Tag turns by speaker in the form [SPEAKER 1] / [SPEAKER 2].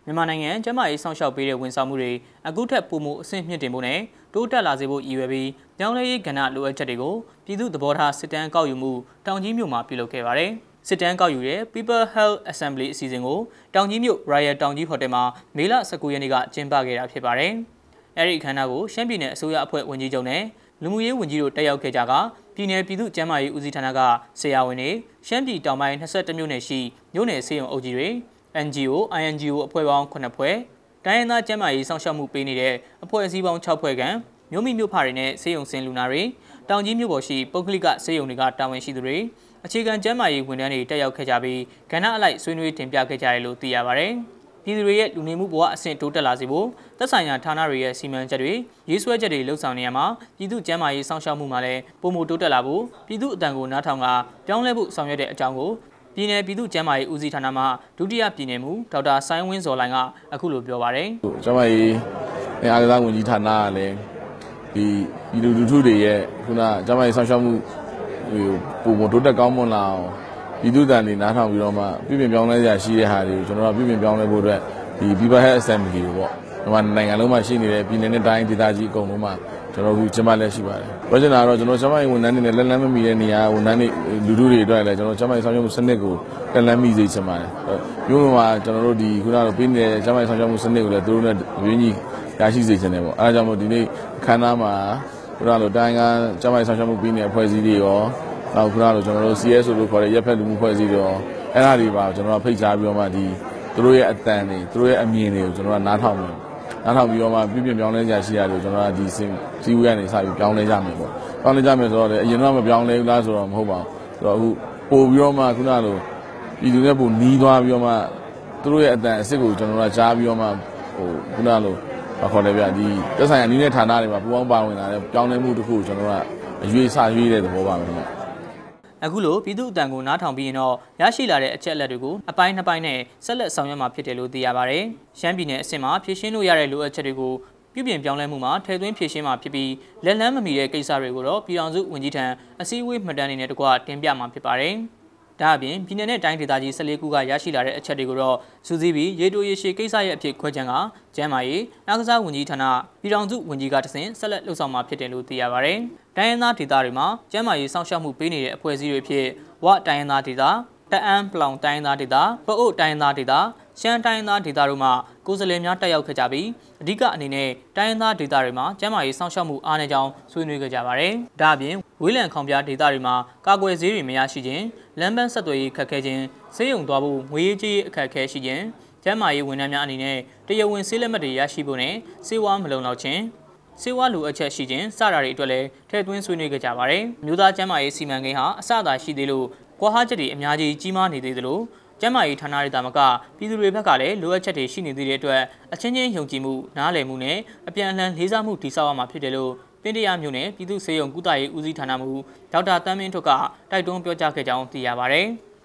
[SPEAKER 1] မြန်မာနိုင်ငံကျန်းမာရေးစောင့်ရှောက်ပေးတဲ့ဝန်ဆောင်မှုတွေအခုထက်ပိုမိုအဆင့်မြင့်တင်ဖို့နဲ့တိုးတက်လာစေဖို့ရည်ရွယ်ပြီးပြောင်းလဲရေးကဏ္ဍလိုအပ်ချက်တွေကိုပြည်သူ့သဘောထားစစ်တမ်းကောက်ယူမှုတောင်ကြီးမြို့မှာပြုလုပ်ခဲ့ပါတယ်။စစ်တမ်းကောက်ယူတဲ့ People Health Assembly အစီအစဉ်ကိုတောင်ကြီးမြို့ Royal တောင်ကြီးဟိုတယ်မှာမေလ19ရက်နေ့ကကျင်းပခဲ့တာဖြစ်ပါတယ်။အဲဒီအခမ်းအနားကိုရှမ်းပြည်နယ်အစိုးရအဖွဲ့ဝန်ကြီးချုပ်နဲ့လူမှုရေးဝန်ကြီးတို့တက်ရောက်ခဲ့ကြကပြည်နယ်ပြည်သူ့ကျန်းမာရေးဦးစီးဌာနကဆရာဝန်တွေရှမ်းပြည်တောင်ပိုင်း22မြို့နယ်ရှိမြို့နယ်ဆေးရုံအုပ်ကြီးတွေNGO, INGO အဖွဲ့ပေါင်း9ဖွဲ့တိုင်းရင်းသားကျန်းမာရေးစောင့်ရှောက်မှုပေးနေတဲ့အဖွဲ့အစည်းပေါင်း6ဖွဲ့ကမြို့မိမြို့ဖတွေနဲ့ဆေးရုံစင်လူနာတွေတောင်ကြီးမြို့ပေါ်ရှိပုဂ္ဂလိကဆေးရုံတွေကတာဝန်ရှိသူတွေအခြေခံကျန်းမာရေးဝန်ထမ်းတွေတက်ရောက်ခဲ့ကြပြီးကဏ္ဍအလိုက်ဆွေးနွေးတင်ပြခဲ့ကြတယ်လို့သိရပါတယ်။ပြည်သူတွေရဲ့လူနေမှုဘဝအဆင့်တိုးတက်လာစေဖို့သက်ဆိုင်ရာဌာနတွေရဲ့စီမံချက်တွေရေးဆွဲချက်တွေလှုပ်ဆောင်နေရမှာပြည်သူ့ကျန်းမာရေးစောင့်ရှောက်မှုမှာလည်းပုံမတိုးတက်လာဖို့ပြည်သူ့အတန်ကိုနားထောင်ကပြောင်းလဲဖို့ဆောင်ရွက်တဲ့အကြောင်းကိုပြည်နယ်ပြည်သူ့ကျန်းမာရေးဦးစီးဌာနမှဒုတိယပြည်နယ်မှူးဒေါက်တာဆိုင်းဝင်းစော်လိုင်ကအခုလိုပြောပါတယ်
[SPEAKER 2] ။ကျန်းမာရေးအားကစားဝန်ကြီးဌာနကလည်းဒီပြည်သူလူထုတွေရဲ့ခုနကျန်းမာရေးဆောင်ရှောက်မှုပုံမတိုးတက်ကောင်းမွန်လာအောင်ပြည်သူ့တန်တွေနားထောင်ပြီးတော့မှပြည်ပြင်ပြောင်းလဲရရှိတဲ့ဟာတွေကိုကျွန်တော်တို့ပြည်ပြင်ပြောင်းလဲဖို့အတွက်ဒီ People Health Assembly ကိုပေါ့မြန်မာနိုင်ငံလုံးမှာရှိနေတဲ့ပြည်နယ်နဲ့တိုင်းဒေသကြီးအကုန်လုံးမှာကျွန်တော်တို့ကျင်းပလက်ရှိပါတယ်။ပြောချင်တာကတော့ကျွန်တော်ကျန်းမာရေးဝန်ထမ်းတွေနဲ့လက်လန်းမမီတဲ့နေရာဝန်ထမ်းတွေလူထုတွေအတွက်လည်းကျွန်တော်ကျန်းမာရေးဆောင်ရွက်မှုစနစ်ကိုလက်လန်းမိစေချင်ပါတယ်။မြို့မှာကျွန်တော်တို့ဒီခုနကပေးနေတဲ့ကျန်းမာရေးဆောင်ရွက်မှုစနစ်ကိုလည်းသူတို့နဲ့ဝင်းကြီးရရှိစေချင်တယ်ပေါ့။အဲဒါကြောင့်မို့ဒီနေ့ခန်းသားမှာခုနကတိုင်းကကျန်းမာရေးဆောင်ရွက်မှုပေးနေတဲ့အဖွဲ့အစည်းတွေရောနောက်ခုနကကျွန်တော်တို့ CSO လို့ခေါ်တဲ့ရပ်ဖက်လူမှုအဖွဲ့အစည်းတွေရောအဲဒါတွေပါကျွန်တော်တို့ဖိတ်ကြားပြီးတော့မှဒီသူတို့ရဲ့အတန်တွေသူတို့ရဲ့အမြင်တွေကိုကျွန်တော်ကနားထောင်ပြီးတော့မှပြည်ပြင်ပြောင်းလဲကြရှိရတယ်ကျွန်တော်ကဒီစီဝေးကနေစပြီးပြောင်းလဲကြမယ်ပေါ့ပြောင်းလဲကြမယ်ဆိုတော့လေအရင်တော့မပြောင်းလဲဘူးလားဆိုတော့မဟုတ်ပါဘူးဆိုတော့အခုပို့ပြီးတော့မှခုနလိုပြည်သူတွေပို့နီးသွားပြီးတော့မှသူတို့ရဲ့အတန်အစ်စ်ကိုကျွန်တော်ကကြားပြီးတော့မှခုနလိုခေါ်တယ်ဗျဒီသက်ဆိုင်ရာနီးတဲ့ဌာနတွေမှာပူပေါင်းပါဝင်လာတဲ့ပြောင်းလဲမှုတစ်ခုကျွန်တော်ကအရွေးစရွေးတဲ့သဘောပါပဲ
[SPEAKER 1] အခုလိုပြည်သူ့အတန်ကိုနားထောင်ပြီးရင်တော့ရရှိလာတဲ့အချက်အလက်တွေကိုအပိုင်းနှစ်ပိုင်းနဲ့ဆက်လက်ဆောင်ရွက်မှာဖြစ်တယ်လို့သိရပါတယ်။ရှမ်းပြည်နယ်အဆင့်မှာဖြည့်ရှင်းလို့ရတဲ့လိုအပ်ချက်တွေကိုပြုပြင်ပြောင်းလဲမှုမှာထည့်သွင်းဖြည့်ရှင်းမှာဖြစ်ပြီးလက်လန်းမမီတဲ့ကိစ္စတွေကိုတော့ပြည်ထောင်စုဝန်ကြီးထံအစည်းအဝေးမှတ်တမ်းတွေနဲ့တကွတင်ပြမှာဖြစ်ပါတယ်။ဒါအပြင်ပြည်နယ်နဲ့တိုင်းဒေသကြီး14ခုကရရှိလာတဲ့အချက်တွေကိုတော့စူးစီးပြီးရေတိုရေရှည်ကိစ္စရဲ့အဖြစ်ခွဲခြမ်းကကျန်းမာရေးအားကစားဝန်ကြီးဌာနပြည်ထောင်စုဝန်ကြီးကတဆင့်ဆက်လက်လှုပ်ဆောင်မှာဖြစ်တယ်လို့သိရပါတယ်။တိုင်းရင်းသားဒေသတွေမှာကျန်းမာရေးစောင့်ရှောက်မှုပေးနေတဲ့အဖွဲ့အစည်းတွေဖြစ်ဝတိုင်းရင်းသားဒေသတအန်းပလောင်တိုင်းရင်းသားဒေသပအို့တိုင်းရင်းသားဒေသရှမ်းတိုင်းရင်းသားဒေသတို့မှကိုယ်စားလှယ်များတက်ရောက်ခဲ့ကြပြီးအဓိကအနေနဲ့တိုင်းရင်းသားဒေသတွေမှာကျန်းမာရေးစောင့်ရှောက်မှုအားနည်းကြောင်းဆွေးနွေးခဲ့ကြပါတယ်။ဒါအပြင်ဝေးလံခေါင်ပြဒေသတွေမှာကာကွယ်ဆေးတွေမရရှိခြင်းလမ်းပန်းဆက်သွယ်ရေးခက်ခဲခြင်းဆေးရုံသွားဖို့ငွေရေးကြေးအခက်အခဲရှိခြင်းကျန်းမာရေးဝန်ထမ်းများအနေနဲ့တရားဝင်ဆေးလက်မှတ်တွေရရှိဖို့နဲ့ဆေးဝါးမလုံလောက်ခြင်းဆေးဝါးလိုအပ်ချက်ရှိခြင်းစတာတွေအတွက်လည်းထည့်သွင်းဆွေးနွေးခဲ့ကြပါတယ်။မြို့သားကျန်းမာရေးစီမံကိန်းဟာအစအသာရှိသေးလို့ကွာဟချက်တွေအများကြီးကြီးမားနေသေးသလိုကျန်းမာရေးဌာနတွေတာမကပြည်သူတွေဘက်ကလည်းလိုအပ်ချက်တွေရှိနေသေးတဲ့အတွက်အချင်းချင်းယုံကြည်မှုနားလည်မှုနဲ့အပြန်အလှန်လေးစားမှုတည်ဆောက်ရမှာဖြစ်တယ်လို့ပင်တရာမြို့နယ်ပြည်သူ့ဆေးရုံကုသရေးဦးစီးဌာနမှူးဒေါက်တာတန်းမင်းထွတ်ကတိုက်တွန်းပြောကြားခဲ့ကြောင်းသိရပါတယ်။